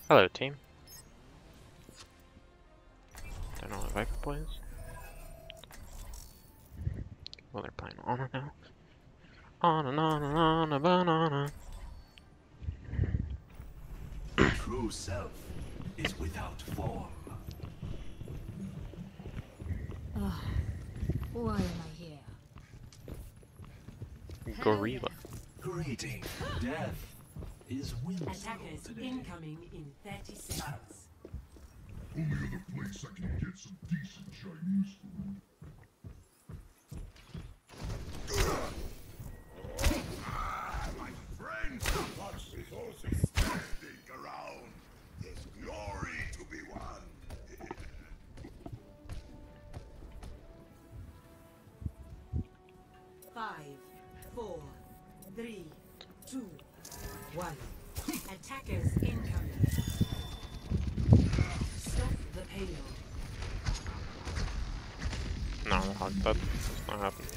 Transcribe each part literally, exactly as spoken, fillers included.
Hello, team. Don't know what Viper plays. Well, they're playing Honor now. On and on and on a banana. True self is without form. Oh, why am I here? Gorilla. Greeting. Death is whimsical Attackers today. incoming in thirty seconds. Only other place I can get some decent Chinese food. My friends, watch resources standing around. There's glory to be won. Five, four, three, two, one. Attackers incoming. Stop the payload. No, the hog dead. That's not happening.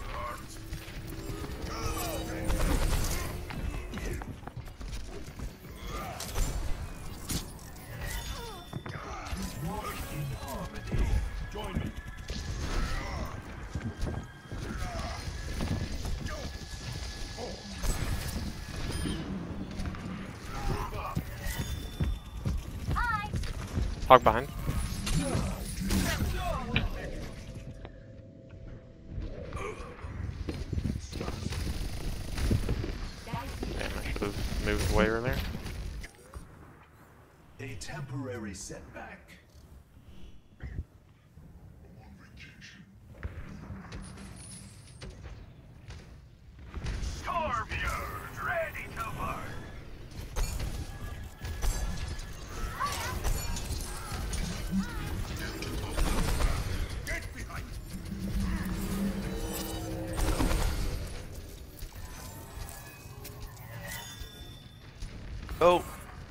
Walk in harmony. Join me. Hog behind. Damn, I should have moved away earlier. A temporary setback. I'm on vacation. Stormers ready to work. Get behind! Oh!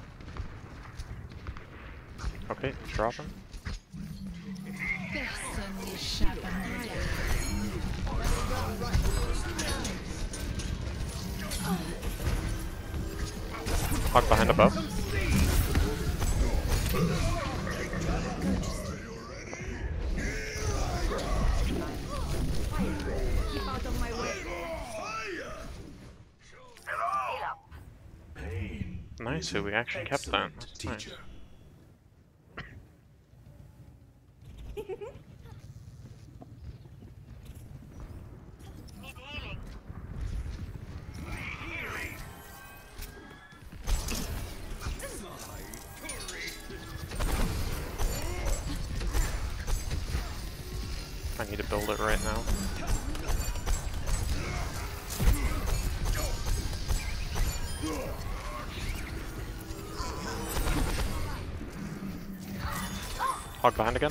Okay, drop him. Personne n'échappe à mon regard. Hog behind above. Keep out of my way. Pain. Nice, so we actually kept that. Excellent That's nice. teacher. Need healing. I need to build it right now. Hog behind again.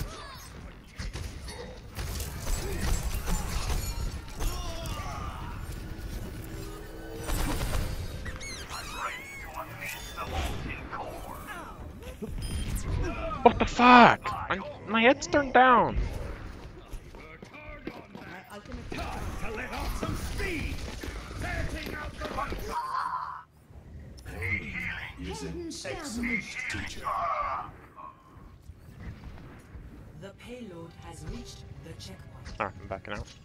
What the fuck? I'm, my head's turned down. Pain is an excellent teacher. The payload has reached the checkpoint. Alright, I'm backing out.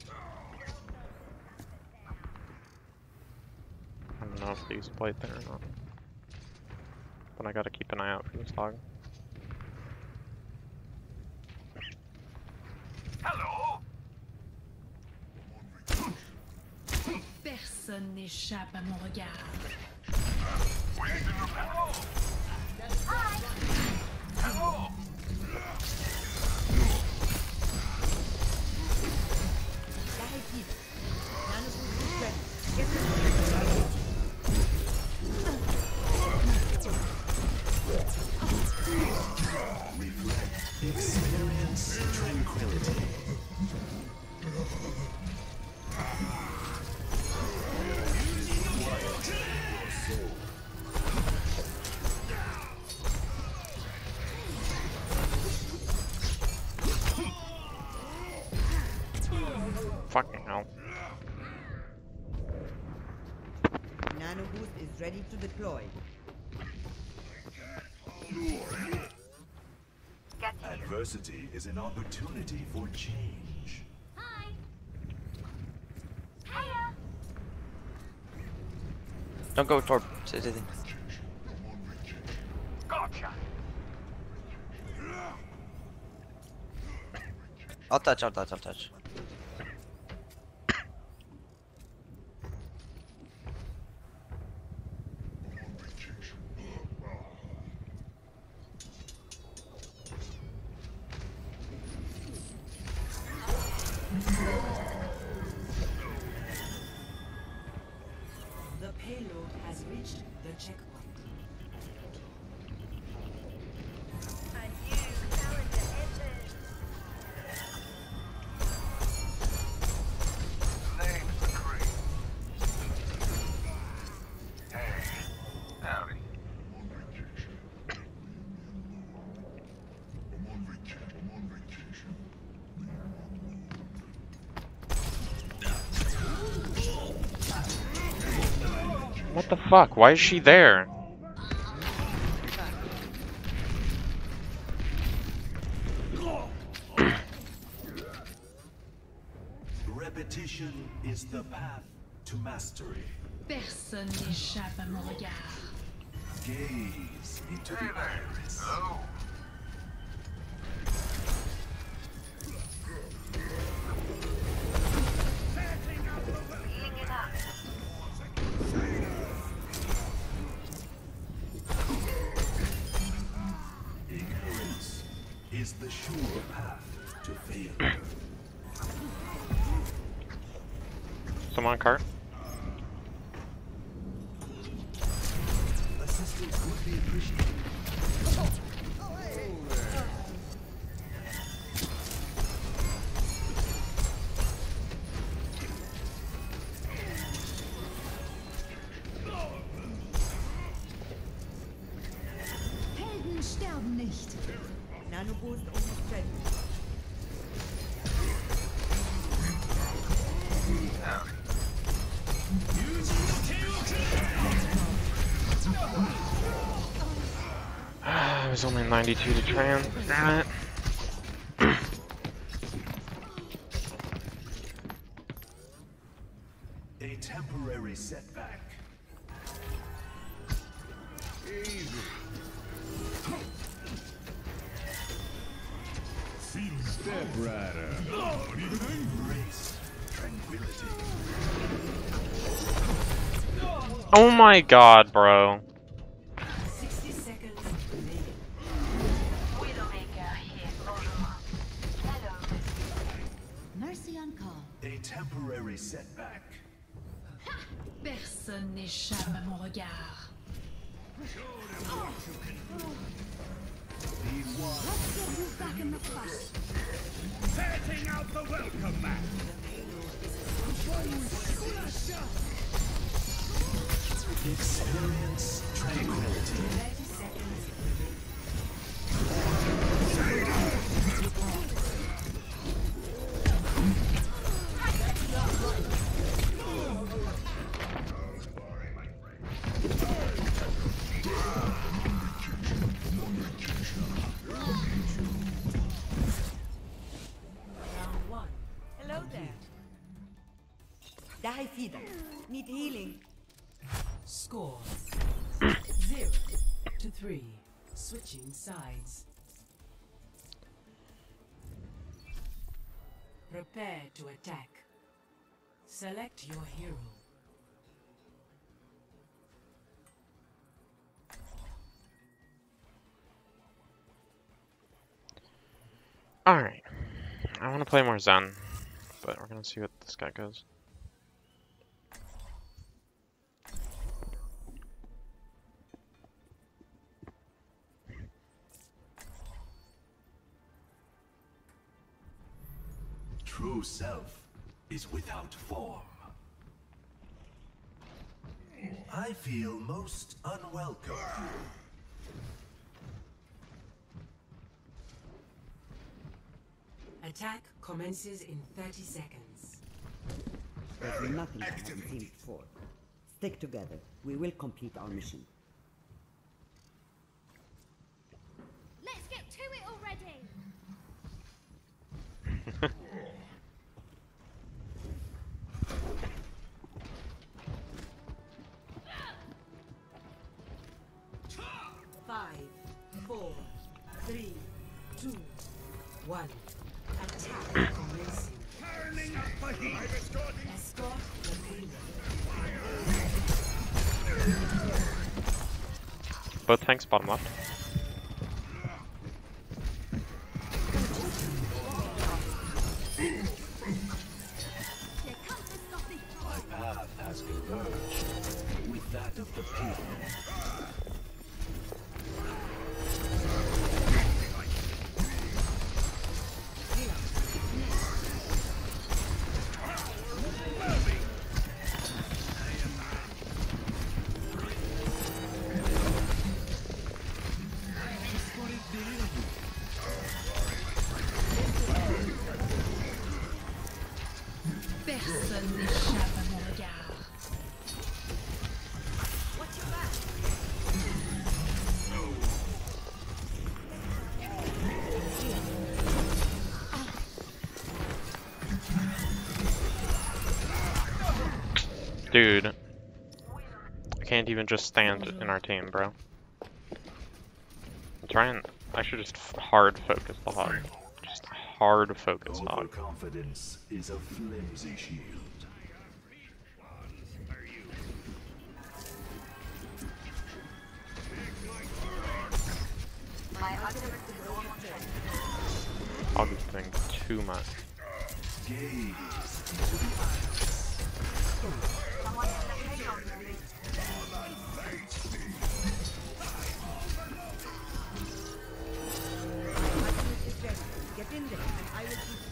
I don't know if these played there or not. But I gotta keep an eye out for this hog. Personne n'échappe à mon regard. Experience tranquility. Fucking hell. Nano boost is ready to deploy. Adversity is an opportunity for change. Hi. Hiya. Don't go toward. Gotcha. I'll touch, I'll touch, I'll touch. The payload has reached the checkpoint. A new calendar enters. Name's McCree. Hey, howdy. I'm on vacation. I'm on vacation. What the fuck? Why is she there? Repetition is the path to mastery. Personne n'échappe à mon regard. Gaze into Hey the there. iris. Hello. Healing it up. Ignorance is the sure path to failure. Someone on cart? Assistance would be appreciated. Helden sterben nicht. Nanoboost almost ready. I was only ninety-two to trans. Damn it. A temporary setback. Step Rider. Embrace tranquility. Oh my god, bro. sixty seconds remaining. Widowmaker here. Bonjour. Hello. Mercy on call. A temporary setback. Personne n'échappe à mon regard. Be one. Let's get you back in the fight. Setting out the welcome mat. Experience tranquility. thirty seconds remaining. Round one. Hello there. Die wieder. Need healing. Score zero to three. Switching sides. Prepare to attack. Select your hero. Alright. I want to play more Zen, but we're gonna see what this guy goes. True self is without form. I feel most unwelcome. Attack commences in thirty seconds. There's nothing I haven't seen before. Stick together. We will complete our mission. Let's get to it already. Five, four, three, two, one. Attack commencing. Turning up the heat. I'm escorting. Escort the payload. Both tanks bottom left. My path has converged with that of the people. Personne n'échappe à mon regard. Dude. I can't even just stand in our team, bro. I'm trying. I should just f hard focus the hog. Just hard focus hog. Overconfidence is a flimsy shield. Hog is doing too much. Gaze. Get in there, and I will keep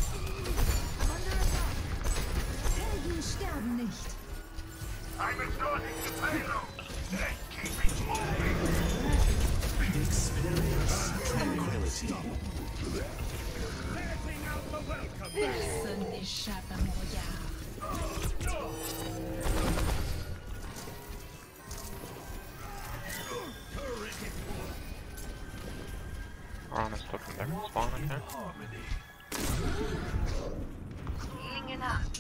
Helden sterben nicht. I'm escorting the payload. Then keep it moving. Experience tranquility. Personne n'échappe à mon regard. Honest looking back to spawn, okay. Healing it up.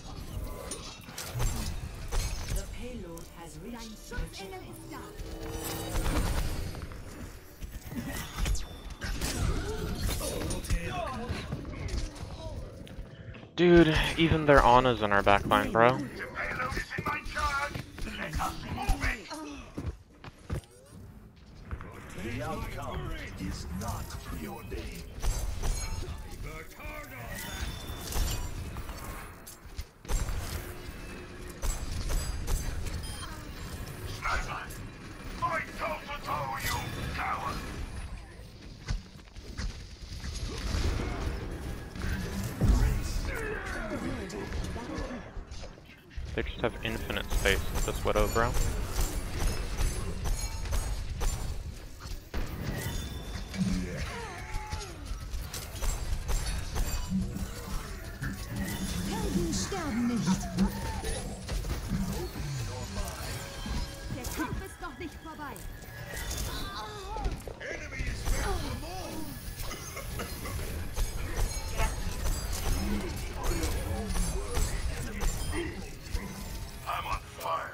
The payload has reached the checkpoint. Dude, even their Ana's in our backline, bro. The payload is in my charge. Let us move it. The outcome is not preordained. Sniper. Fight toe to toe, you coward. They just have infinite space with this Widow, bro. Helden sterben nicht. Der Kampf ist noch nicht vorbei. I'm on fire.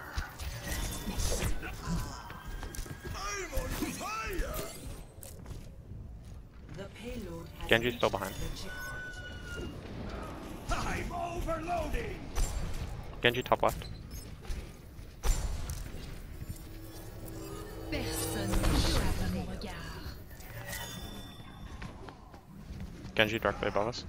The payload has Genji's still behind. reached the checkpoint. I'm overloading. Genji top left. Personne n'échappe à mon regard. Genji directly above us.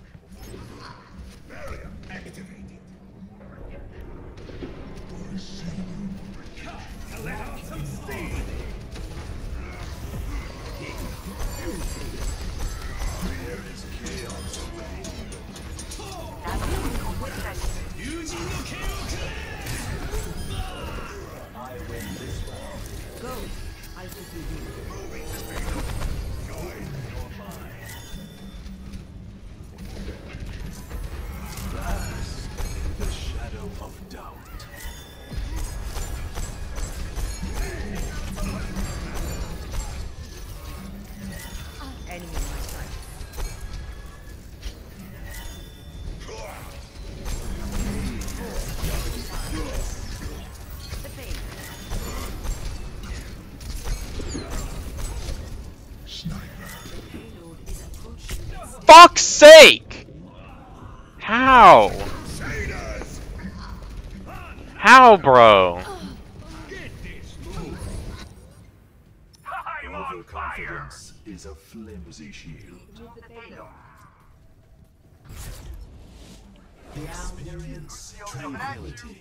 Let out some steam. There is chaos. Using the chaos. I win this round. go. I'll keep you here. Join your mind. Bask in the shadow of doubt. Enemy in my sight. The pain. Payload is approaching its Fuck's sake! How? How, bro? I'm on fire! Overconfidence is a flimsy shield. Experience tranquility.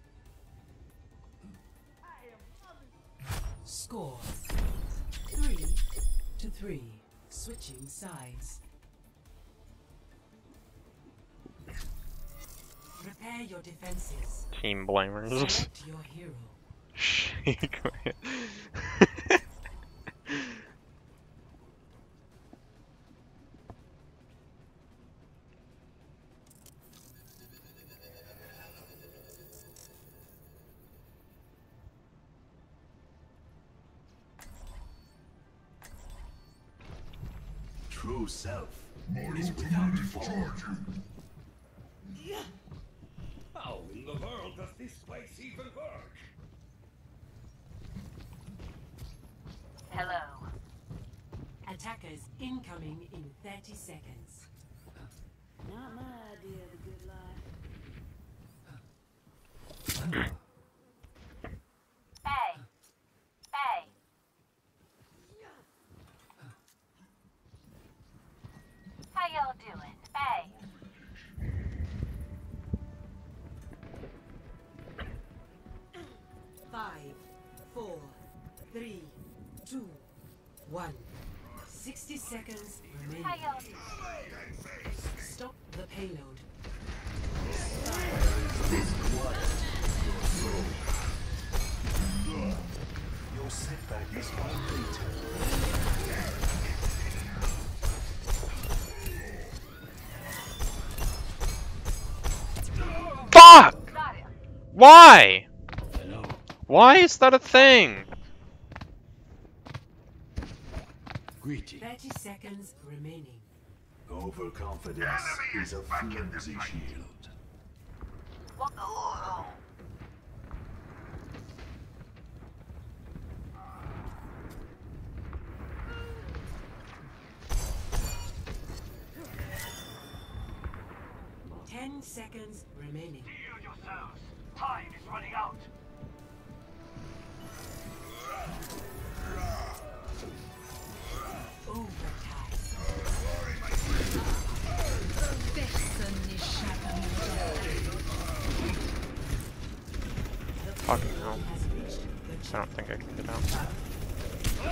score. Three to three. Switching sides. Prepare your defenses. Team blamers. Select your hero. Shake my head. True self is without form. How in the world does this place even work? Hello. Attackers incoming in thirty seconds. Not my idea of a good life. Hey. Hey. How y'all doing? Hey. Five, four, three, two, one. Sixty seconds remaining. How y'all doing? Stop the payload. Your setback is unbeaten. Fuck! Got him. Why? Why is that a thing? Thirty seconds remaining. Overconfidence is a flimsy shield. What? Oh. Ten seconds remaining. Heal yourselves. Time is running out. Overtime. Fucking hell. Has reached the I don't think I can get out.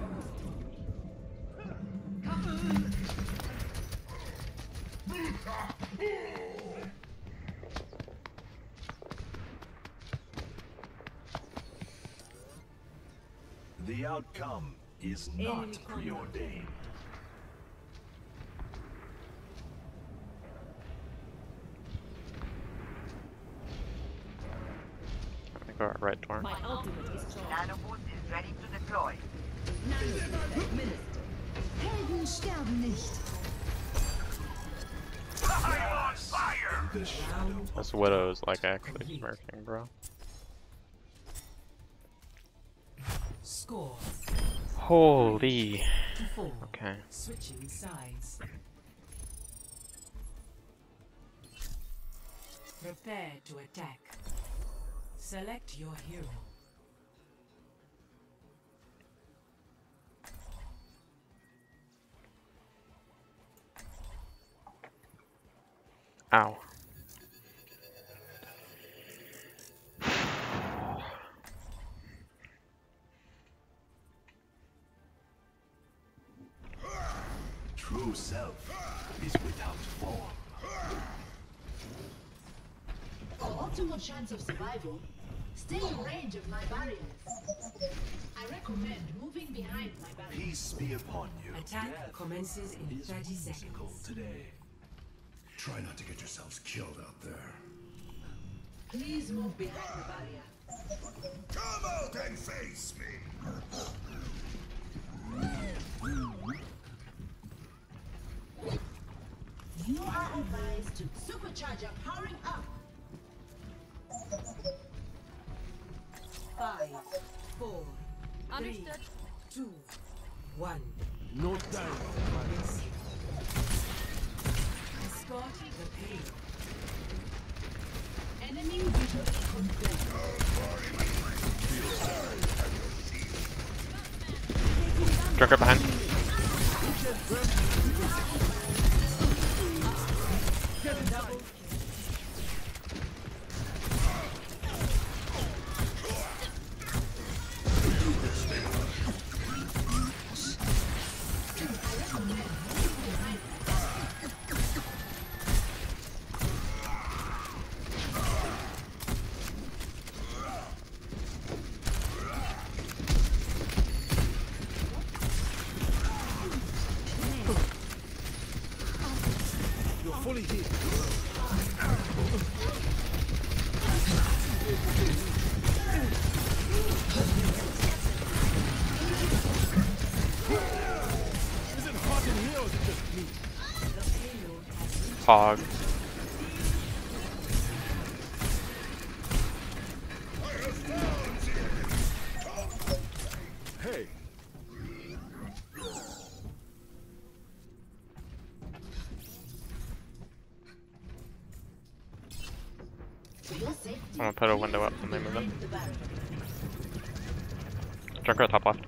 The outcome is not preordained. I'm gonna go out right door. My ultimate is charged. Nanoboost is ready to deploy. Helden sterben nicht. I'm on fire! The shadow This widow is like actually smirking, bro. Score. Holy. To four. Okay. Switching sides. Prepare to attack. Select your hero. Ow. true self is without form. For optimal chance of survival, stay in range of my barriers. I recommend moving behind my barriers. Peace be upon you. Attack Death commences in is thirty whimsical seconds. today. Try not to get yourselves killed out there. Please move behind the barrier. Come out and face me! You are advised to supercharger powering up. Five, four, three, two, one. No time. Escort the payload. Enemy visually confirmed. Junker behind. You're fully healed. Is it hot in here or is it just me? Hog. Hey. For your safety, I'm gonna put a window up when they move in. behind the barrier. Junker top left.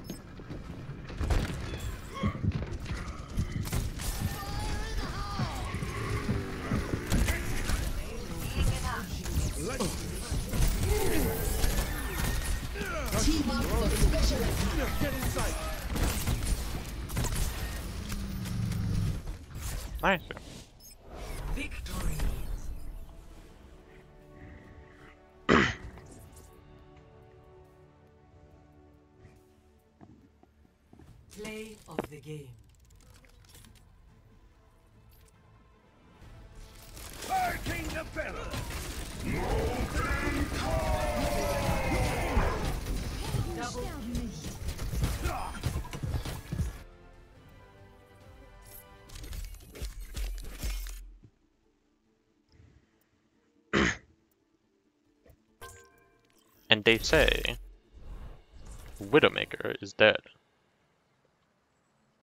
Team up for special attack. Get inside. Nice. Victory. Play of the game. Hurricane the Feather. Double And they say Widowmaker is dead.